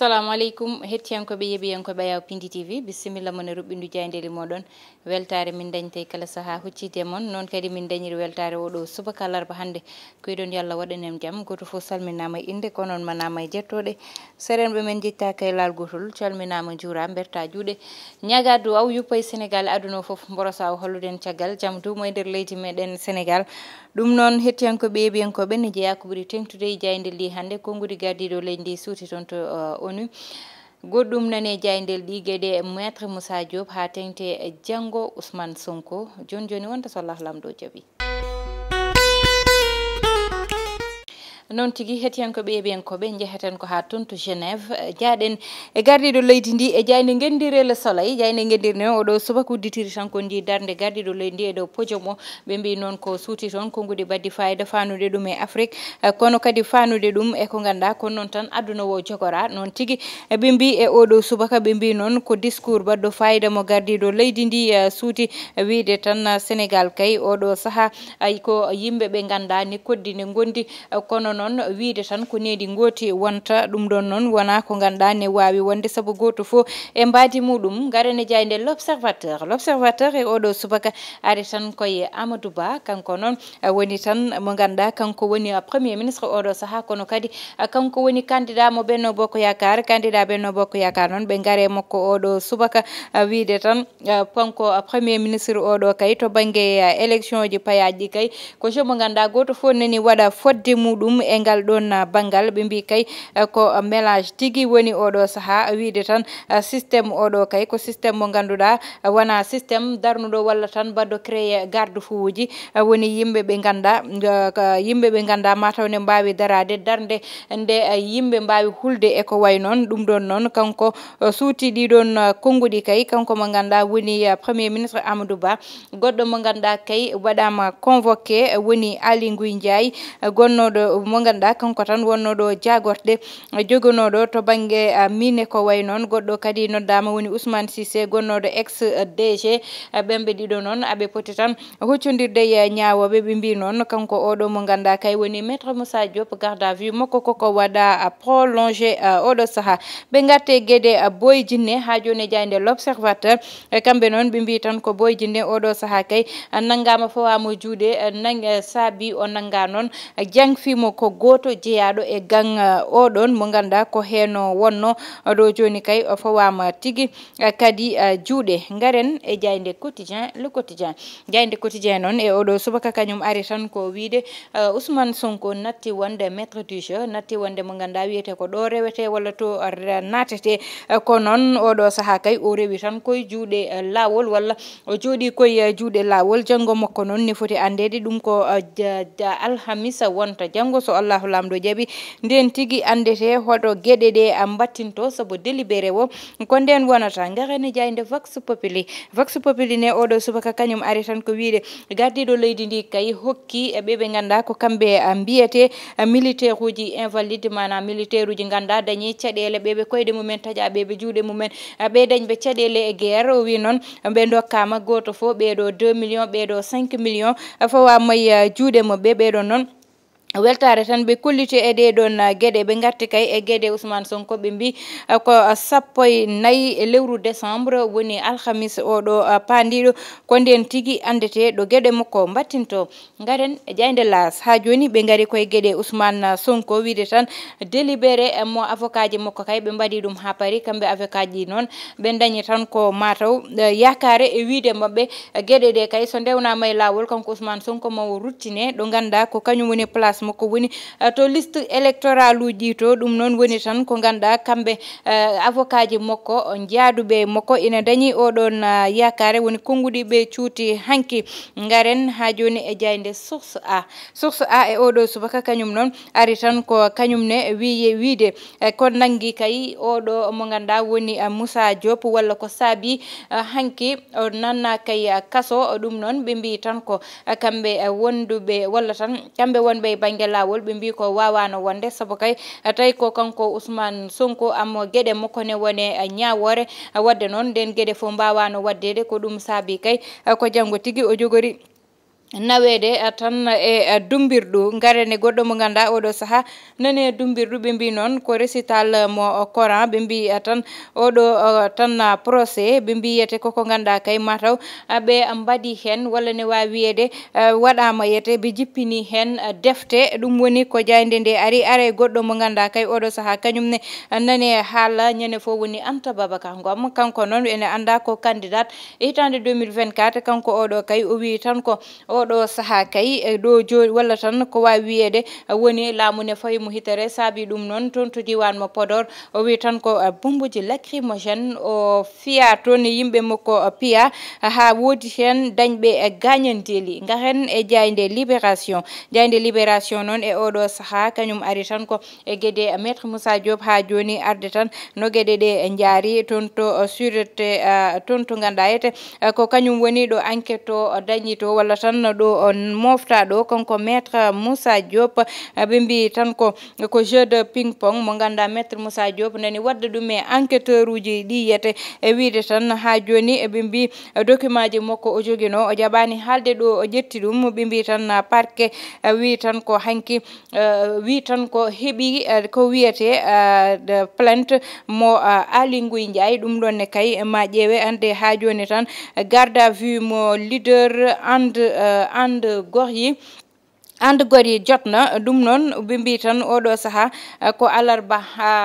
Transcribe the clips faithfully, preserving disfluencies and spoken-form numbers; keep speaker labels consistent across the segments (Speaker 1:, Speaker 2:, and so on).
Speaker 1: assalamu aleykum hettiyankoɓe yeeɓiyankoɓe yaw Piindi T V bisimilla mon e ruɓɓindu jayndeli moɗon weltare min dañte kala saaha huccite moon noon kadi min dañiri weltare oɗo subaka larba hannde koyɗon yo Allah waɗanen jaam goto fof salminama e inde ko noon manama e jettoɗe serenɓe men jettaka e laal gotol calminama juura berta juuɗe ñaga duwaw yuppa e Sénégal aduna foof mborosa o holluden caggal jaam dumo e nder leydi meɗen Sénégal ɗum noon hettiyankoɓe yeeɓiyankoɓe ne jeeya ko ɓuuri tengtude e jayndel ndi hannde konngudi gardiɗo leydi ndi suuti toon to ONU goɗɗum nane jayndel ɗi gueɗe maître Moussa Diop ha tengte janggo Ousmane Sonko joni joni wonta so Allah lamɗo jaaɓi noon tigui hettiyankoɓe yeeɓiyankoɓe jeheten ko ha toon to Genève jaaɗen e gardiɗo leydi ndi e jayde gendire le soleil jayde gendirne oɗo subaka udditiri tan ko ndi darde gardiɗo leydi ndi e dow podium o ɓe mbi noon ko suuti toon konngudi baddi fayida fanude ɗum e Afrique kono kadi fanude ɗum e ko ganduɗa ko noon tan aduna o jogora noon tigui ɓe mbi e oɗo subaka ɓe mbi noon ko discours baɗɗo fayida mo gardiɗo leydi ndi suuti wiide tan Sénégal kay oɗo saaha ay ko yimɓeɓe ganda ni koddi ne gondi kono noon wiide tan ko needi gooti wonta ɗum ɗon noon wona ko ganduɗa ne wawi wonde saabu goto fo e mbadi muɗum garane jayde l'observateur l'observateur e oɗo subaka ari tan koye Amadou Ba kanko noon woni tan mo ganduɗa kanko woni premier ministre oɗo saaha kono kadi kanko woni candidat mo Benno Bokk Yakar candidat Benno Bokk Yakar noon ɓe gaare makko oɗo subaka wiide tan kanko premier ministre oɗo kay to banggue élection ji payaji ɗi kay ko jom mo ganduɗa goto fo nani waɗa fodde muɗum e ngal ɗon banggal ɓe mbi kay ko mélange tigui woni oɗo saaha wiide tan systéme oɗo kay ko systéme mo ganduɗa wona systéme darnuɗo walla tan baɗɗo créé garde fou uji woni yimɓe ɓe ganda yimɓe ɓe ganda mataw ne mbawi darade darde nde yimɓe mbawi hulde e ko way noon ɗum ɗon noon kanko suuti ɗiɗon konngudi kay kanko mo ganda woni premier ministre Amadou Ba goɗɗo mo ganda kay waɗama convoqué woni Aly Ngouille Ndiaye gonnoɗo mo ganduɗa kanko tan wonnoɗo jagorɗe jogonoɗo to banggue mine ko way noon goɗɗo kadi noddama woni Ousmane Cissé gonnoɗo ex D G ɓemɓe ɗiɗo noon aɓe poti tan huccodirde e ñawoɓe ɓe mbi noon kanko oɗo mo ganduɗa kay woni maître Moussa Diop garde à vue makko koko waɗa prolongé oɗo saaha ɓe gatte gueɗe Boy Djiné ha joni jayde l'observateur kamɓe noon ɓe mbi tan ko Boy Djiné oɗo saaha kay naggama fawamo juuɗe nang saabi o nagga noon jangfimo ko goto jeeyaɗo e gang oɗon mo ganduɗa ko heno wonno ɗo joni kay o fawama tigui kadi juuɗe garen e jayde quotidien le quotidien jayde quotidien noon e oɗo subaka kañum ari tan ko wiide Ousmane Sonko natti wonde maître du jeu natti wonde mo ganduɗa wiyete ko ɗo rewete walla to natete ko noon oɗo saaha kay o rewi tan koye juuɗe lawol walla o jooɗi koye juuɗe lawol janggo makko noon ne foti andede ɗum ko alhamisa wonta janggo so Allahu lamɗo jaaɓi nden tigui andete hoɗo gueɗe ɗe mbattinto saabu délibéré o ko nden wonata garane jayde vox populi vox populi ne oɗo subaka kañum ari tan ko wiide gardiɗo leydi ndi kay hokki ɓe ɓe ganda ko kamɓe mbiyete militaire uji invalide manam militaire uji ganda dañi caɗele ɓeɓe koyɗe mumen taaƴa ɓeɓe juuɗe mumen ɓe dañɓe caɗele e guerre o wi noon ɓe dokkama goto fo ɓeɗo deux millions ɓeɗo cinq millions fawamay juuɗe mabɓe ɓeɗo noon weltare tan ɓe kollite e ɗe ɗon gueɗe ɓe gatti kay e gueɗe Ousmane Sonko ɓe mbi ko sappo e nayyi e lewru décembre woni alhamis oɗo pandiɗo ko nden tigui andete ɗo gueɗe makko mbattinto garen e jayde las ha joni ɓe gaari koye gueɗe Ousmane Sonko wiide tan délibéré mo avocat ji makko kay ɓe mbaɗi ɗum ha paari kamɓe avocat ji noon ɓe dañi tan ko mataw yakare e wiide mabɓe gueɗe ɗe kay so ndewnama e lawol kanko Ousmane Sonko mawo ruttine ɗo ganda ko kañum woni place makko woni to liste électoral uji to ɗum noon woni tan ko ganduɗa kamɓe avocat ji makko jaaduɓe makko ina dañi oɗon yakare woni konnguɗiɓe cuuti hanki garen ha joni e jayde source a source a e oɗo subaka kañum noon ari tan ko kañum ne wiye wiide ko nangui kay oɗo mo ganduɗa woni Moussa Diop walla ko saabi hanki o nanna kay kaso ɗum noon ɓe mbi tan ko kamɓe wonduɓe walla tan kamɓe wonɓe e banggue lawol ɓe mbi ko wawano wonde saabu kay tawi ko kanko Ousmane Sonko am gueɗe makko ne wone ñawore wadde noon nden gueɗe fo mbawano waddede ko ɗum saabi kay ko janggo tigui o jogori nawede tan e dumbirdu garene goddo mo ganda odo saha nane dumbirdu be mbi non ko recital mo Coran be mbi tan odo tan procès be mbi yete koko ganda kay mataw be mbadi hen wala ne wa wiede wadama yete be jippini hen defte dum woni ko jaynde nde ari are goddo mo ganda kay odo saha kanyum ne nane hala nyane fo woni Anta Babakar Ngom kanko non ene anda ko candidat hitande deux mille vingt-quatre kanko odo kay o wi tan ko oɗo saha kay do joni walla tan ko wawi wiyede woni laamu ne fayi mo hitere saabi ɗum noon toon to diwan mo Podor o wi tan ko bombuji lacrymogène o fiya toon yimɓe makko piya ha woodi hen dañɓe gagnanteli garen e jayde libération jayde libération noon e oɗo saha kañum ari tan ko e gueɗe maître Moussa Diop ha joni arde tan no gueɗe ɗe jaari toon to sûreté toon to ganduɗa yete ko kañum woni ɗo enquête o dañi to walla tan ɗo on mofta ɗo konko maître Moussa Diop ɓe mbi tan ko ko jeu de ping pong mo ganda maître Moussa Diop nani wadda ɗum e enquêteur uji ɗi yete e wiide tan ha joni ɓe mbi document ji makko o jogino o jaɓani haalde ɗo o ƴetti ɗum ɓe mbi tan parquet wi tan ko hanki wi tan ko heeɓi ko wiyete plainte mo Ali Nguy Ndiaye ɗum ɗon ne kay ma ƴeewe ande ha joni tan garde à vue mo leader and and goryi ande gori jotna ɗum noon ɓe mbi tan oɗo saha ko alarba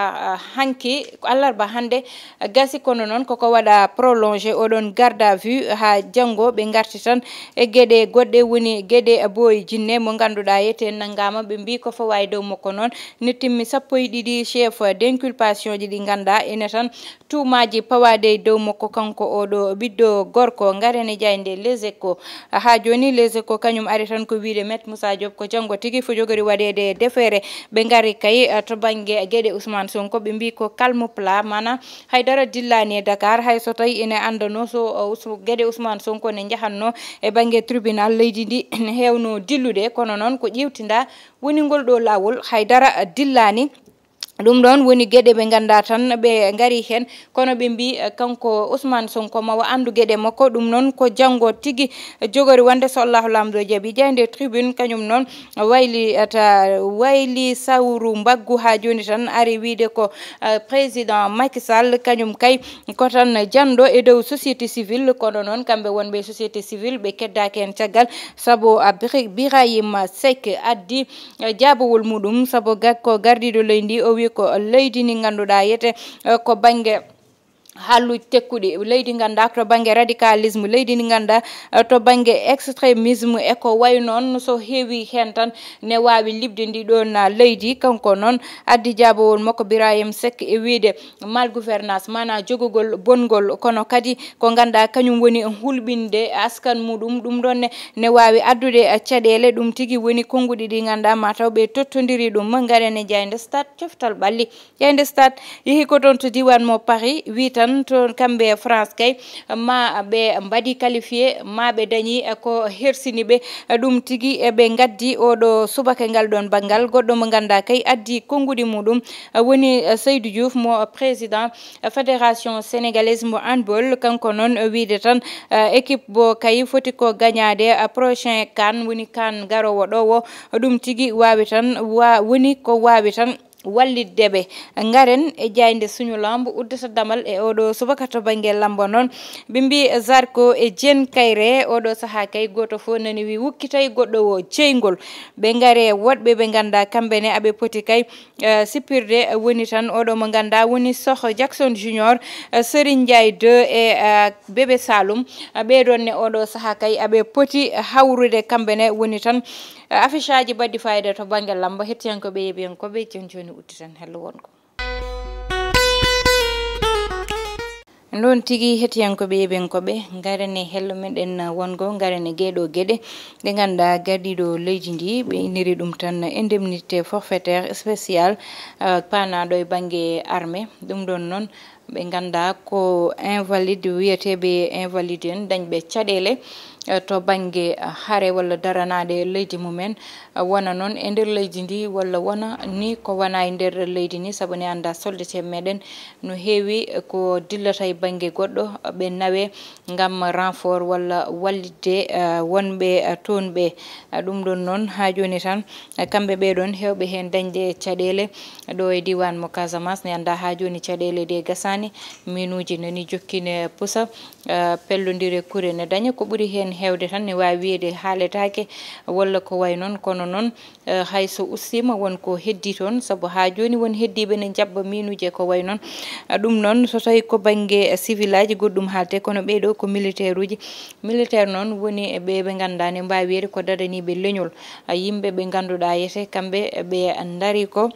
Speaker 1: hanki alarba hande gasi kono noon koko waɗa prolongé oɗon garde à vue ha janggo ɓe garti tan e gueɗe goɗɗe woni gueɗe boyi jinne mo ganduɗa yete naggama ɓe mbi ko fawa dow makko noon ne timmi sappo e ɗiɗi chef d' inculpation ji ɗi ganda ene tan tuumaji pawade dow makko kanko oɗo ɓiɗɗo gorko garene jayde les échos ha joni les échos kañum ari tan ko wiide maître Moussa Diop ko janggo tigi fo jogori waɗede defere ɓe gari kay to banggue gueɗe Ousmane Sonko ɓe mbi ko calme plat mana haydara dillani e Dakar hay so tawi ene andano so gueɗe Ousmane Sonko ne jahanno e banggue tribunal leydi ndi ne hewno dillude kono noon ko ƴewtinda woni ngol ɗo lawol haydara dillani ɗum ɗon woni gueɗe ɓe ganda tan ɓe gari hen kono ɓe mbi kanko Ousmane Sonko mawa andu gueɗe makko ɗum noon ko janggo tigui jogori wonde so Allahu lamɗo jaaɓi jayde tribune kañum noon wayli ata wayli sawru mbaggu ha joni tan ari wiide ko président Macky Sall kañum kay ko tan janɗo e dow société civile kono noon kamɓe wonɓe société civile ɓe keddaki hen caggal saabu Birahim Seck addi jaabowol muɗum saabu gakko gardiɗo leydi o wi ko leydi ni ganduɗa yete ko banggue halluji tekkuɗi leydi ganda to banggue radicalisme leydi ndi ganda to banggue extrémisme e ko way noon so heewi hen tan ne wawi libde ndi ɗon leydi kanko noon addi jaabowol makko Birahim Seck e wiide mal gouvernance mana jogugol bongol kono kadi ko ganda kañum woni hulɓinde askan muɗum ɗum ɗon ne ne wawi addude caɗele ɗum tigui woni konguɗi ɗi ganda mataw ɓe tottodiri ɗum garene jayde stade coftal ɓalli jayde stade yeehi ko toon to diwan mo Paris wi tan to kamɓe France kay ma ɓe mbaɗi qualifié ma ɓe dañi ko hersini ɓe ɗum tigui eɓe gaddi oɗo subaka ngal ɗon banggal goɗɗo mo ganda kay addi konguɗi muɗum woni Seydou Diouf mo président fédération sénégalaise mo handball kanko noon wiide tan équipe bo kay foti ko gagnade prochain CAN woni CAN garowo ɗo wo ɗum tigui wawi tan wa woni ko wawi tan walliddeɓe garen e jayde suñu lambo uddata damal e oɗo subaka to banggue lamba noon ɓe mbi Zarko e Diene Kairé oɗo saaha kay goto fo nani wi wukkitay goɗɗo o ceygol ɓe gaare woɗɓe ɓe ganda kamɓene aɓe poti kay sippirde woni tan oɗo mo ganda woni Soh Jackson Junior Serigne Ndiaye deux e Bébé Saloum ɓeɗon ne oɗo saaha kay aɓe poti hawrude kamɓene woni tan affiche aji baddi fayida to banggue lamba hettiyankoɓe yeeɓiyankoɓe jon joni udditan hello wonko non tigui hettiyankoɓe yeeɓiyankoɓe garane hello meɗen wongo garane gueɗo gueɗe ɗe ganda gardiɗo leydi ndi ɓe iniri ɗum tan indemnité forfaitaire spécial panaɗo e banggue armé ɗum ɗon noon ɓe ganda ko invalide wiyeteɓe invalide en dañɓe caɗele to banggue haare walla daranade leydi mumen wona noon e nder leydi ndi walla wona ni ko wona e nder leydi ni saabu ne anda soldete meɗen no heewi ko dillata e banggue goɗɗo ɓe nawe gam renfort walla wallidde wonɓe toon ɓe ɗum ɗon noon ha joni tan kamɓe ɓeɗon hewɓe hen dañde caɗele ɗo e diwan mo Casamance ne anda ha joni caɗele ɗe gasani minuji nani jokkine pusa pellodire kuure ne daña ko ɓuuri hen hewde tan ne wawi wiide haaletake walla ko way noon kono noon hayso ustima wonko heddi toon saabu ha joni won heddiɓe ne jabba minuje ko way noon ɗum noon so tawi ko banggue civil aji goɗɗum haalte kono ɓeɗo ko militaire uji militaire noon woni ɓe ɓe ganda ne mbawi wiide ko dadaniɓe leñol yimɓe ɓe ganduɗa yete kamɓe ɓe daari ko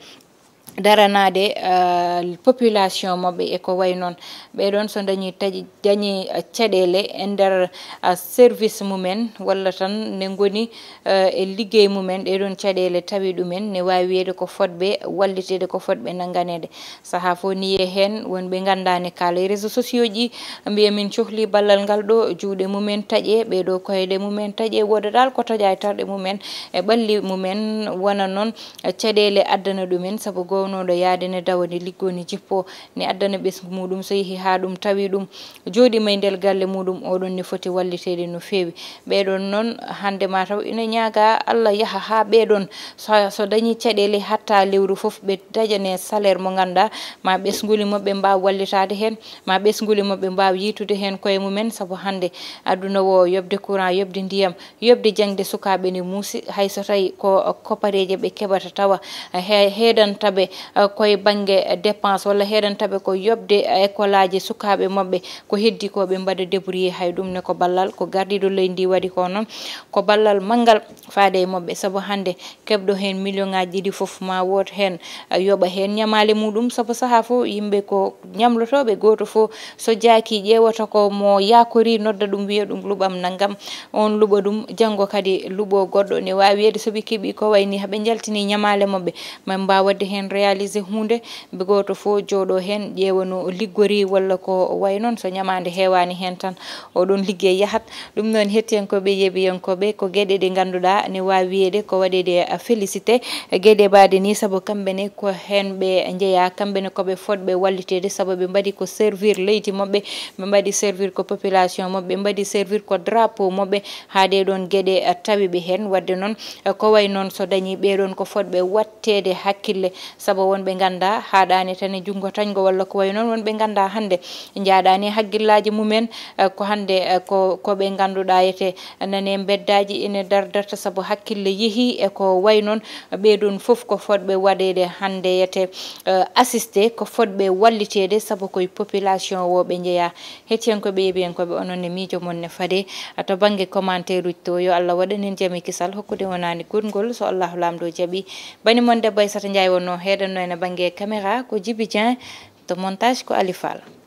Speaker 1: daranade uh, population mabɓe e ko way noon ɓeɗon so dañi taƴi dañi caɗele e nder uh, service mumen walla tan ne goni uh, e liggey mumen ɗeɗon caɗele tawi ɗumen ne wawi wiyede ko fotɓe wallitede ko fotɓe nagganede saaha fo niye hen wonɓe gandane kala e réseaux sociaux ji mbiya min cohli ballal ngal ɗo juuɗe mumen taƴe ɓeɗo koyɗe mumen taƴe woda dal ko taƴa e tarɗe mumen e ɓalli mumen wona noon caɗele addana ɗumen saabu go noɗo yaade ne dawa ne liggo ne jippo ne addana ɓesgu muɗum so yeehi ha ɗum tawi ɗum jooɗima e nder galle muɗum oɗon ne foti wallitede no fewi ɓeɗon noon hande ma taw ina ñaaga Allah yaaha ha ɓeɗon so, so dañi caɗele hatta lewru foof ɓe daƴane salaire mo ganduɗa ma ɓesguli mabɓe mbawa wallitade hen ma ɓesguli mabɓe mbawa yitude hen koye mumen saabu hande aduna wo yobde courant yobde ndiyam yobde jangde sukaɓe ne muusi hayso tawi ko kopareje ɓe keɓata tawa he heedantaɓe koye banggue dépense walla heedantaɓe ko yobde école aji sukaɓe mabɓe ko heddi ko ɓe mbaɗa débrouillé hay ɗum ne ko ballal ko gardiɗo leydi ndi waɗi ko noon ko ballal manggal faade e mabɓe saabu hande keɓɗo hen million ngaji ɗiɗi foof ma wood hen yoɓa hen ñamale muɗum saabu saaha fo yimɓe ko ñamlotoɓe goto fo so jaaki ƴewata ko mo yakori nodda ɗum wiya ɗum luɓam naggam on luɓa ɗum janggo kadi luɓo goɗɗo ne wawi wiyede soɓe keeɓi ko wayni haaɓe jaltini ñamale mabɓe ma mbawa wadde hen réalisé hunde ɓe goto fo jooɗo hen ƴeewa no liggori walla ko way noon so ñamade hewani hen tan oɗon liggey yahat ɗum noon hettiyankoɓe yeeɓiyankoɓe ko gueɗe ɗe ganduɗa ne wawi wiyede ko waɗede félicité gueɗe mbade ni saabu kamɓene ko hen ɓe jeeya kamɓene koɓe fotɓe wallitede saabu ɓe mbaɗi ko servir leydi mabɓe ɓe mbaɗi servir ko population mabɓe ɓe mbaɗi servir ko drapeau mabɓe ha ɗeɗon gueɗe tawi ɓe hen wadde noon ko way noon so dañi ɓeɗon ko fotɓe wattede hakkille saabu wonɓe ganda haɗani tan e junggo tañgo walla ko way noon wonɓe ganda hande jaaɗani hagguillaji mumen ko hande ko koɓe ganduɗa yete nane beddaji ene dardarta saabu hakkille yeehi e ko way noon ɓeɗon foof ko fotɓe waɗede hande yete uh, assisté ko fotɓe wallitede saabu koye population wo ɓe jeeya hettiyankoɓe yeeɓiyankoɓe onon e miijo mon ne faade to banggue commentaire uji to yo Allah waɗanen jaami kisal hokkude wonani gudgol so Allahu lamɗo jaaɓi bani mon debbo Aissata Ndiaye wonno heeɗanno ene banggue caméra ko Djiby Dieng to montage ko Ali Fall.